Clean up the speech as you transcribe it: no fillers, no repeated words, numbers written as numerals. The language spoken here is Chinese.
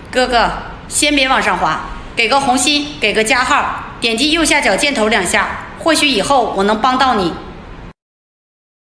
哥哥，先别往上滑，给个红心，给个加号，点击右下角箭头2下，或许以后我能帮到你。